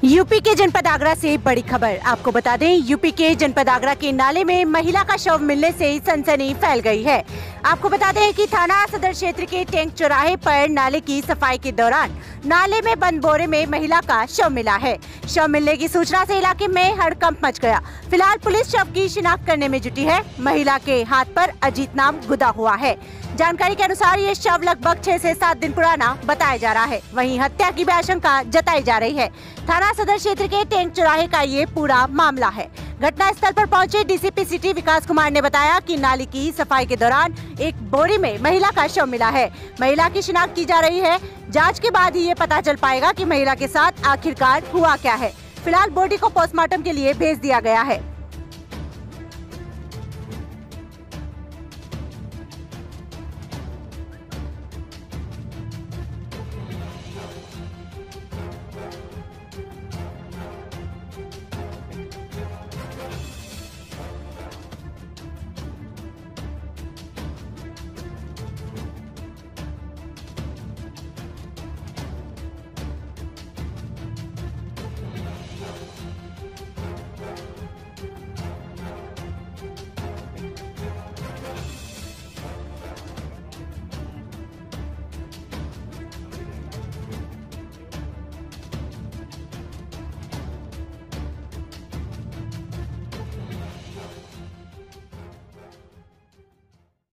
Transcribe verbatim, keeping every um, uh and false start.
UP के जनपद आगरा से बड़ी खबर। आपको बता दें, यूपी के जनपद आगरा के नाले में महिला का शव मिलने से सनसनी फैल गई है। आपको बता दें कि थाना सदर क्षेत्र के टैंक चौराहे पर नाले की सफाई के दौरान नाले में बंद बोरे में महिला का शव मिला है। शव मिलने की सूचना से इलाके में हड़कंप मच गया। फिलहाल पुलिस शव की शिनाख्त करने में जुटी है। महिला के हाथ पर अजीत नाम गुदा हुआ है। जानकारी के अनुसार ये शव लगभग छह से सात दिन पुराना बताया जा रहा है। वहीं हत्या की भी आशंका जताई जा रही है। थाना सदर क्षेत्र के टैंक चौराहे का ये पूरा मामला है। घटना स्थल पर पहुंचे डीसीपी सिटी विकास कुमार ने बताया कि नाली की सफाई के दौरान एक बोरी में महिला का शव मिला है। महिला की शिनाख्त की जा रही है। जांच के बाद ही ये पता चल पाएगा कि महिला के साथ आखिरकार हुआ क्या है। फिलहाल बॉडी को पोस्टमार्टम के लिए भेज दिया गया है।